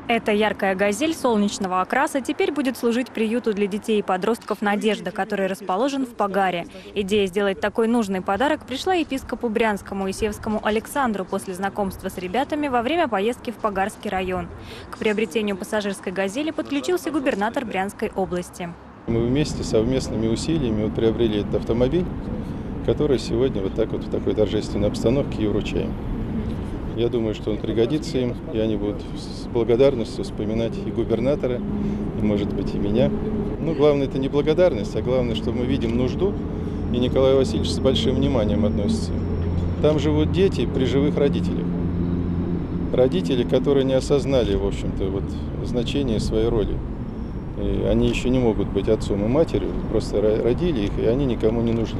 Эта яркая газель солнечного окраса теперь будет служить приюту для детей и подростков «Надежда», который расположен в Погаре. Идея сделать такой нужный подарок пришла епископу Брянскому Исевскому Александру после знакомства с ребятами во время поездки в Погарский район. К приобретению пассажирской газели подключился губернатор Брянской области. Мы вместе совместными усилиями приобрели этот автомобиль, который сегодня вот так вот в такой торжественной обстановке и вручаем. Я думаю, что он пригодится им, и они будут с благодарностью вспоминать и губернатора, и, может быть, и меня. Но главное, это не благодарность, а главное, что мы видим нужду, и Николай Васильевич с большим вниманием относится. Там живут дети при живых родителях. Родители, которые не осознали, в общем-то, вот, значение своей роли. И они еще не могут быть отцом и матерью, просто родили их, и они никому не нужны.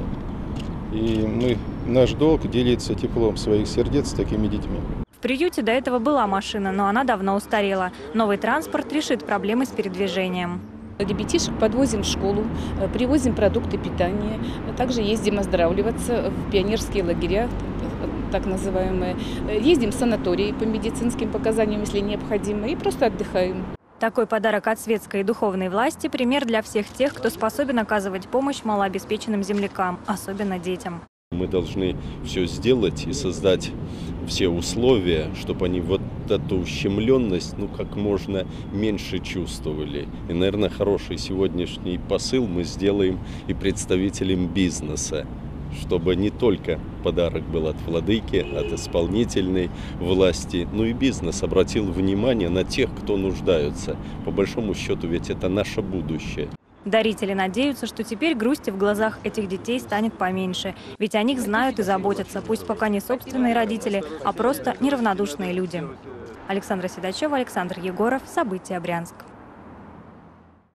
И наш долг делиться теплом своих сердец с такими детьми. В приюте до этого была машина, но она давно устарела. Новый транспорт решит проблемы с передвижением. Ребятишек подвозим в школу, привозим продукты питания, также ездим оздоравливаться в пионерские лагеря, так называемые. Ездим в санатории по медицинским показаниям, если необходимо, и просто отдыхаем. Такой подарок от светской и духовной власти – пример для всех тех, кто способен оказывать помощь малообеспеченным землякам, особенно детям. Мы должны все сделать и создать все условия, чтобы они вот эту ущемленность как можно меньше чувствовали. И, наверное, хороший сегодняшний посыл мы сделаем и представителям бизнеса, чтобы не только подарок был от владыки, от исполнительной власти, но и бизнес обратил внимание на тех, кто нуждается. По большому счету, ведь это наше будущее. Дарители надеются, что теперь грусти в глазах этих детей станет поменьше. Ведь о них знают и заботятся, пусть пока не собственные родители, а просто неравнодушные люди. Александра Седачева, Александр Егоров. События. Брянск.